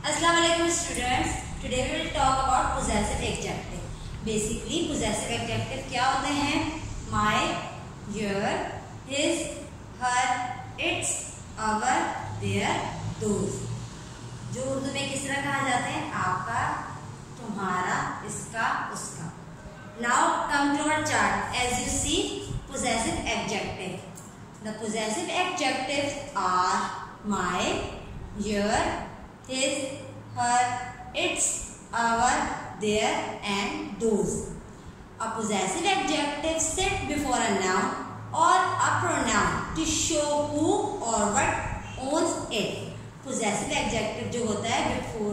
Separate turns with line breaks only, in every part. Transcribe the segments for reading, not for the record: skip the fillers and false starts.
Assalamualaikum students. Today we will talk about possessive adjective. Basically possessive adjective क्या होते हैं? My, your, his, her, its, our, their, those. जो उर्दू में किस तरह कहा जाते हैं? आपका, तुम्हारा, इसका, उसका. Now come to our chart. As you see, possessive adjective. The possessive adjectives are my, your, his, her, its, our, their, and those. A possessive adjective sits before a noun or a pronoun to show who or what owns it. Possessive adjective जो होता है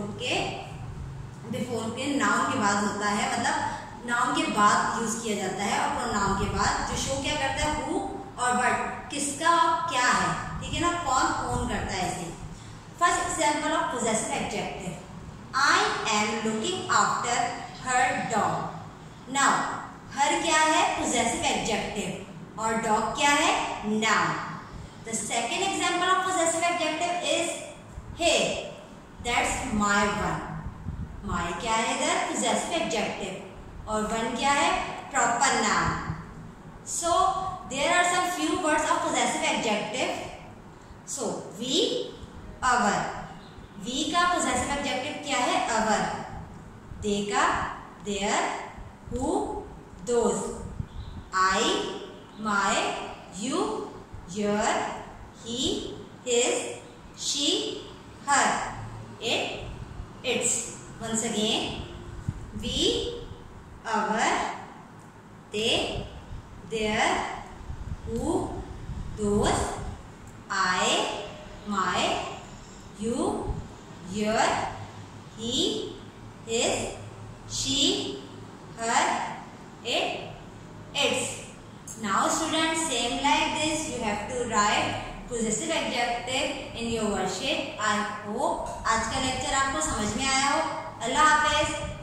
before के noun के बाद होता है, मतलब noun के बाद यूज किया जाता है और pronoun के बाद जो show क्या करता है who और what, किसका क्या है, ठीक है ना, कौन ओन करता है इसे. First example of possessive adjective. I am looking after her dog. Now, her क्या है? Possessive adjective और dog क्या है? Noun. The second example of possessive adjective is he. That's my one. My क्या है इधर? Possessive adjective और one क्या है? Proper noun. So there are some few words of possessive adjective. So we, our. We का possessive adjective क्या है? Our. They का their, who, those. I, my, you, your, he, his, she, her, it, its. Once again, we, our, they, their, who, those. I, my, you, your, he, his, she, her, it, its. Now students, same like this you have to write possessive adjective in your worksheet. I hope आज का lecture आपको समझ में आया हो. अल्लाह हाफिज.